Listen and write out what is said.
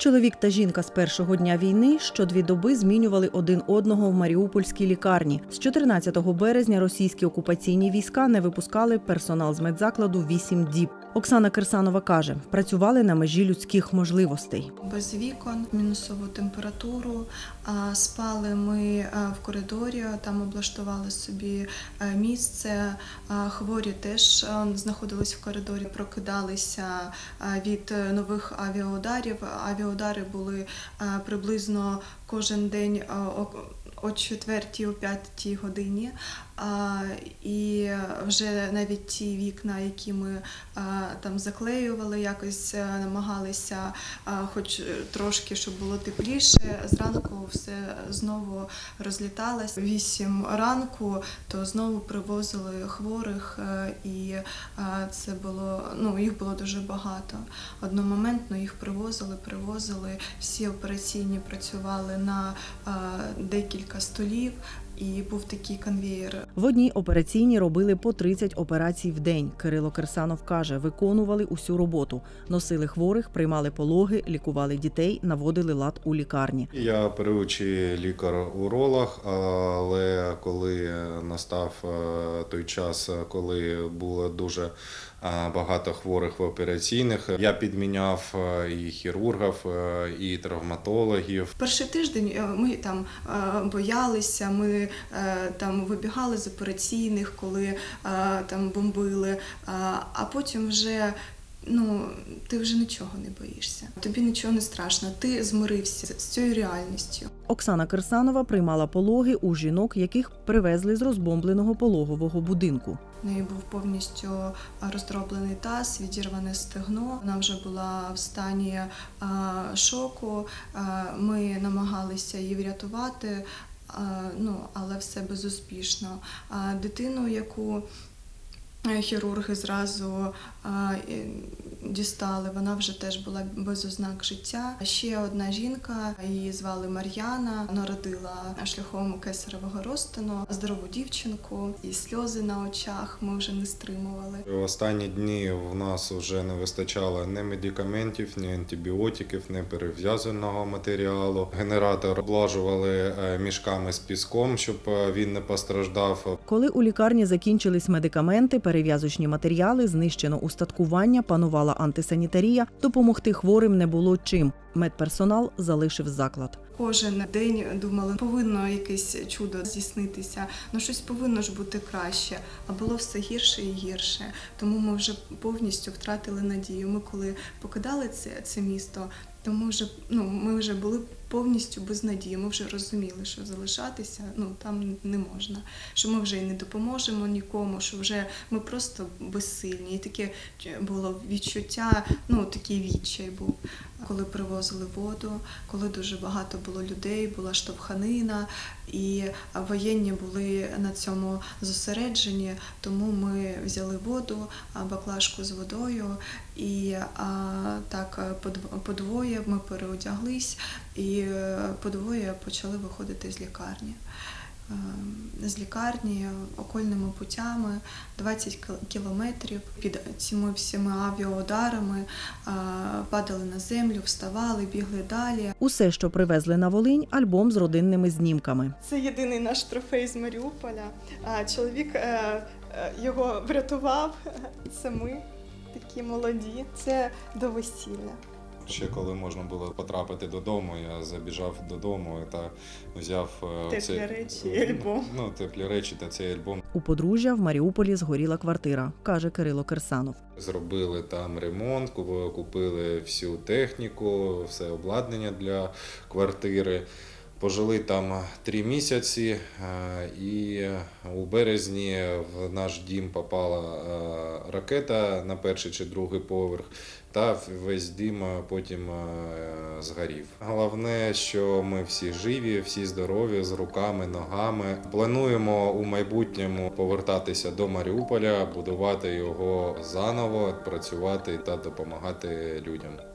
Чоловік та жінка з першого дня війни щодві доби змінювали один одного в маріупольській лікарні. З 14 березня російські окупаційні війська не випускали персонал з медзакладу 8 діб. Оксана Кирсанова каже, працювали на межі людських можливостей. Без вікон, мінусову температуру, спали ми в коридорі, там облаштували собі місце. Хворі теж знаходились в коридорі, прокидалися від нових авіаударів. Авіаудари були приблизно кожен день о 4-й, о 5-й годині. І вже навіть ті вікна, які ми там заклеювали, якось намагалися хоч трошки, щоб було тепліше. Зранку все знову розліталось. 8 ранку, то знову привозили хворих, і це було, їх було дуже багато. Одномоментно їх привозили, всі операційні працювали на декілька столів. І був такий конвеєр. В одній операційній робили по 30 операцій в день. Кирило Кирсанов каже, виконували усю роботу. Носили хворих, приймали пологи, лікували дітей, наводили лад у лікарні. Я перший лікар-уролог, але коли настав той час, коли було дуже багато хворих в операційних, я підміняв і хірургів, і травматологів. Перший тиждень ми там боялися, ми там вибігали з операційних, коли там бомбили, а потім вже ти вже нічого не боїшся, тобі нічого не страшно, ти змирився з цією реальністю. Оксана Кирсанова приймала пологи у жінок, яких привезли з розбомбленого пологового будинку. У неї був повністю роздроблений таз, відірване стегно. Вона вже була в стані шоку. Ми намагалися її врятувати, але все безуспішно. Дитину, яку хірурги зразу дістали, вона вже теж була без ознак життя. Ще одна жінка, її звали Мар'яна, народила шляхом кесаревого розтину здорову дівчинку, і сльози на очах ми вже не стримували. В останні дні в нас вже не вистачало ні медикаментів, ні антибіотиків, ні перев'язаного матеріалу. Генератор облажували мішками з піском, щоб він не постраждав. Коли у лікарні закінчились медикаменти, перев'язочні матеріали, знищено устаткування, панувала антисанітарія, допомогти хворим не було чим. Медперсонал залишив заклад. Кожен день думали, повинно якесь чудо здійснитися, щось повинно ж бути краще, а було все гірше і гірше. Тому ми вже повністю втратили надію. Ми коли покидали це місто, то ми вже були повністю без надії. Ми вже розуміли, що залишатися там не можна, що ми вже і не допоможемо нікому, що вже ми просто безсильні. І таке було відчуття, такий відчай був. Коли привозили воду, коли дуже багато було людей, була штовханина, і воєнні були на цьому зосереджені, тому ми взяли воду, баклажку з водою, і так подвоє ми переодяглись, і подвоє почали виходити з лікарні. З лікарні окольними путями 20 кілометрів під цими всіма авіаударами падали на землю, вставали, бігли далі. Усе, що привезли на Волинь, альбом з родинними знімками. Це єдиний наш трофей з Маріуполя. Чоловік його врятував. Це ми такі молоді. Це до весілля. Ще коли можна було потрапити додому, я забіжав додому та взяв теплі речі і альбом. Теплі речі та цей альбом. У подружжя в Маріуполі згоріла квартира, каже Кирило Кирсанов. Зробили там ремонт, купили всю техніку, все обладнання для квартири. Пожили там 3 місяці, і у березні в наш дім попала ракета на перший чи другий поверх, та весь дім потім згорів. Головне, що ми всі живі, всі здорові, з руками, ногами. Плануємо у майбутньому повертатися до Маріуполя, будувати його заново, працювати та допомагати людям.